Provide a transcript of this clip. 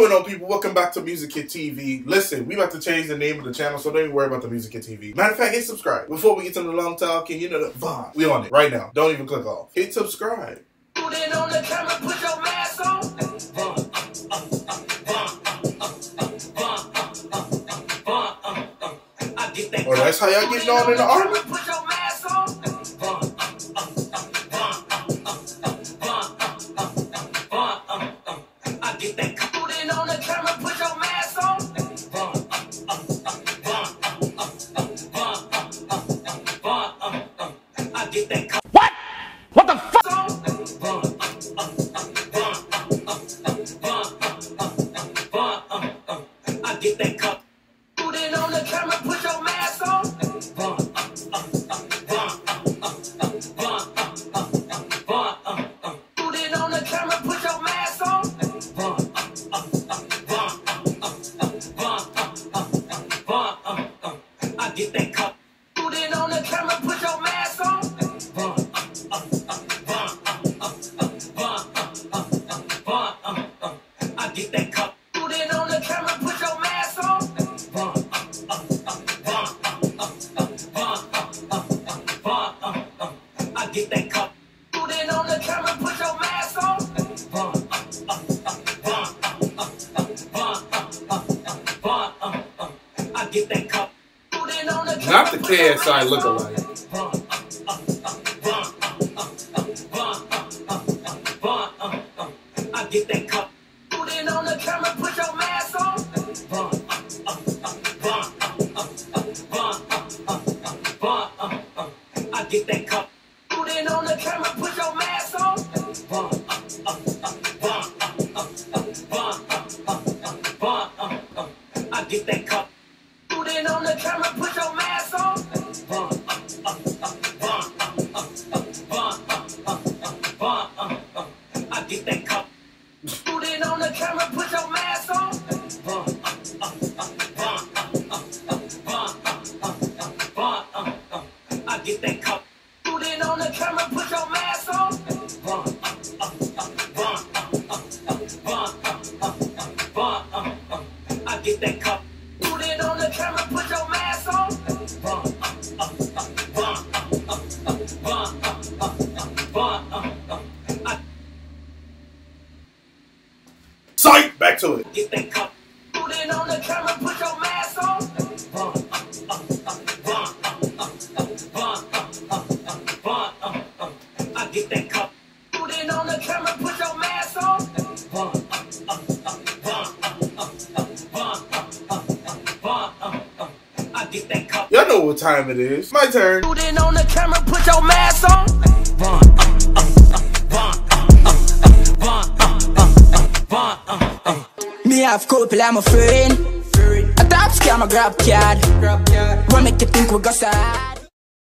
going on, people? Welcome back to Music Kid TV. Listen, we about to change the name of the channel, so don't even worry about the Music Kid TV. Matter of fact, hit subscribe. Before we get to the long talk, and you know the vibe, we on it right now. Don't even click off. Hit subscribe. Put it on the camera, put your mask on. Oh, that's how y'all getting on in the army? Put your mask on. I get that. Put it on the camera, put your mask on. I get that. What? What the fuck? I get that cup. Put it on the camera, put your mask on. Put it on the camera, put your mask on. I get that cup. Put it on the camera, put your mask on. I get that cup. Put it on the camera, put your mask on. I get that cup. Put it on the camera, put your mask on. I get that cup. Put it on the camera. Not the KSI lookalike. I get that cup. Put it on the camera, put your mask on. I get that cup. Put it on the camera, put your mask on. I get that cup. Put it on the camera, put your mask on. I get that cup. Put it on the camera, put your mask on. I get that cup. Put it on the camera, put your mask on. I get that cup. Put it on the camera, put your mask on. Psych! Back to it. Get that cup. Put it on the camera, put your mask on. I get that cup. Put it on the camera, put your mask on. I get that cup. Y'all know what time it is. My turn. Put it on the camera, put your mask on. Me have couple, I'm a friend. A top scam, a grab card. What make you think we got sad?